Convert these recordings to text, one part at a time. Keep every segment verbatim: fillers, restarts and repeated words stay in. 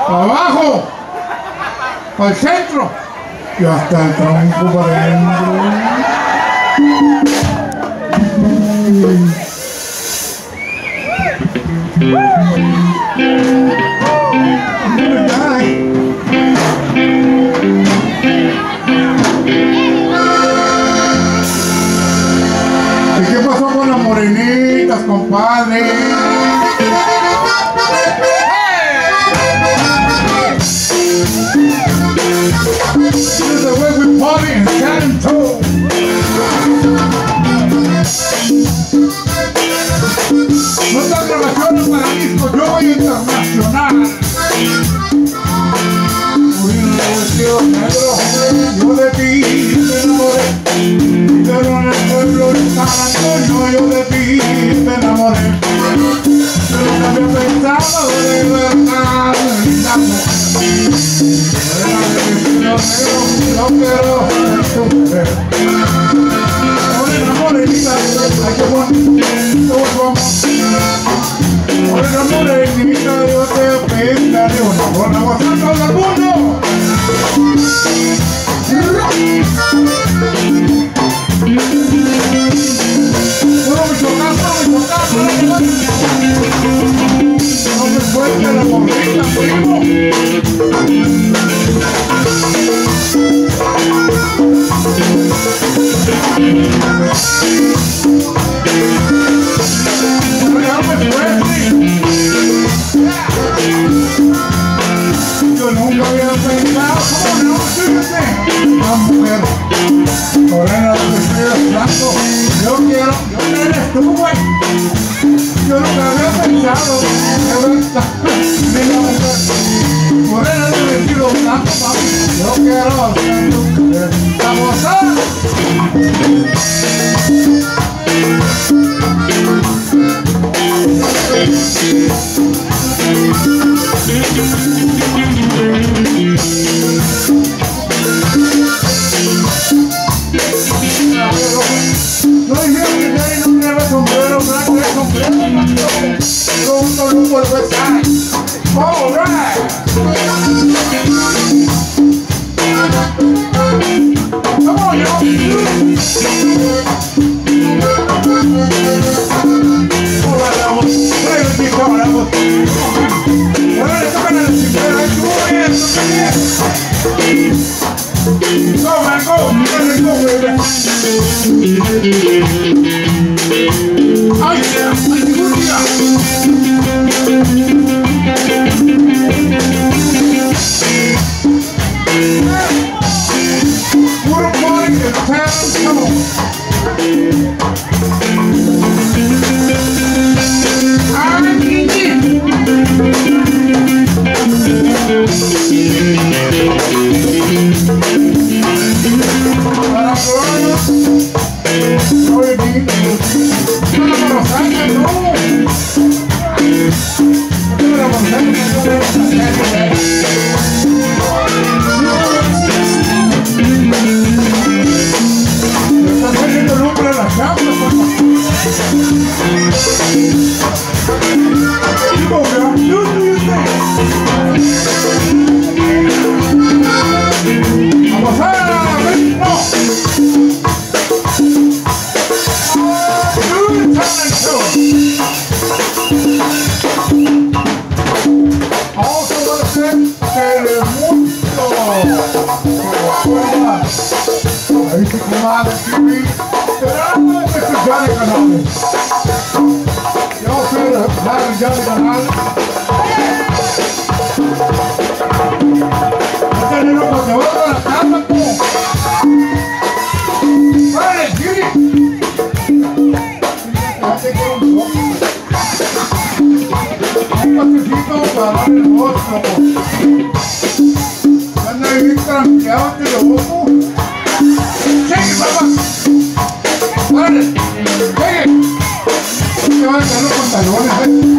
abajo, al centro y hasta el tronco para adentro. ¿Y qué pasó con las morenitas, compadre? This is the way we party in San Antonio. No están grabaciones para disco, yo voy internacional. Muy en el vestido negro, yo de ti me enamoré. Pero en el pueblo de San Antonio, yo de ti me enamoré. Pero no había pensado de verdad en la mujer. No quiero tu mujer. Morena, morenita, ay qué bonito vamos. Morena, morenita, yo te pintaré una buena gozando del mundo. Puro Michoacán, puro Michoacán, no me suelte la morrita, primo. Yo nunca había pensado, ¿cómo no? Fíjate, una mujer morena de vestidos blancos. Yo quiero, yo eres tú, güey. Yo nunca había pensado que verdad, mi mujer morena de vestidos blancos, papi. Yo quiero ser tu mujer. ¡Vamos a! No dijeron que nadie no quiere sombrero blanco, es sombrero blanco. Con un solo por website. All right. Come on, yo. Hola, vamos. Trae un chico, vamos. Ahora le tocan a la cintura. ¡Ay, tú bien, tú bien! Go, man, go. Go, go, baby. ¡Ay, ay, ningún día! Puro party in San Antonio. ¡Ay, Kiki! Para probarlo. Oye, Kiki. No me conocen, no. No me conocen, estás poniendo lumbre a la chamba, papá. Digo, ¿qué dices? Vamos a ver, no. Also want to say que el mundo ahí se quemaba el T V, pero este es ya de canales. Yo soy el ya de canales. Este niño cuando te vuelve a la casa, como ¡vale, Giri! Fíjate que un poco. Un pasecito para darle el rostro. Anda ahí tranqueado, te lo busco. ¡Cheque, papá! ¡Vale! ¡Cheque! No te van a caer los pantalones, ¿eh?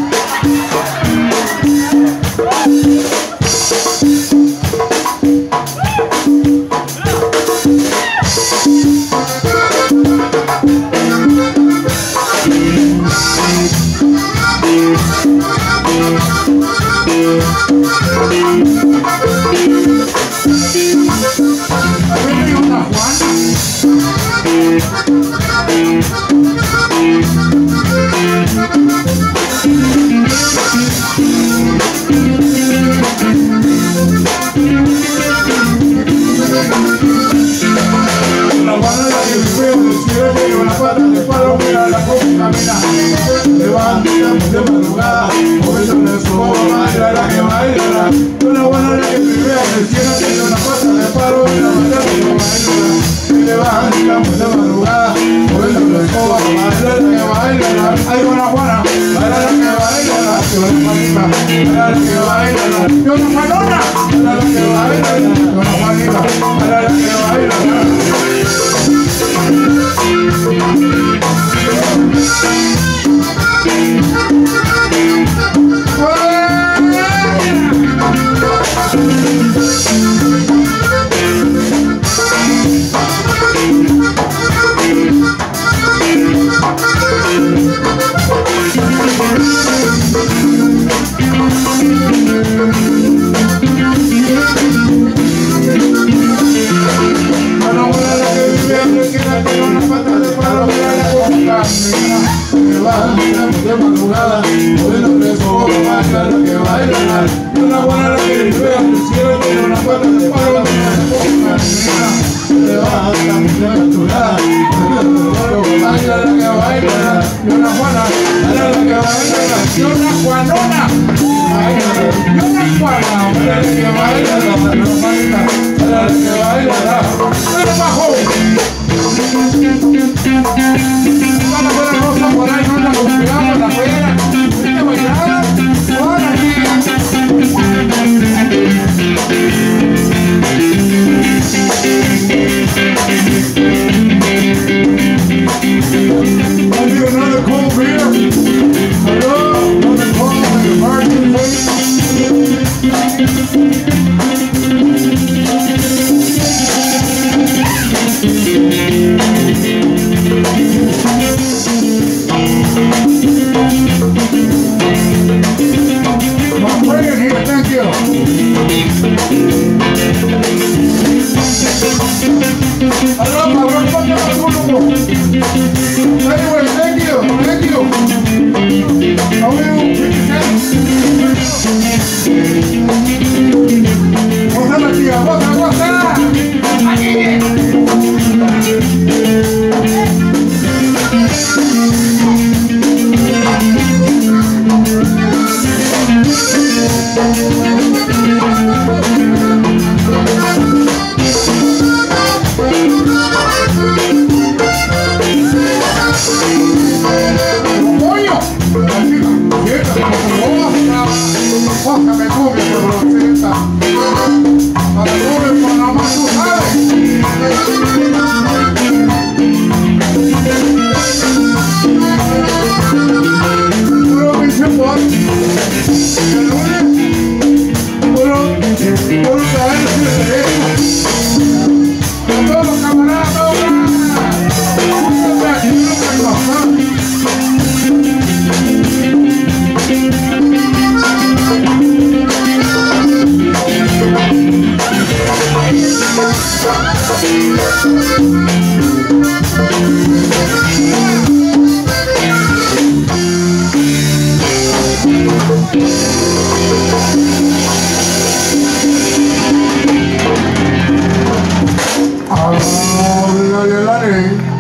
Oh, Villareal.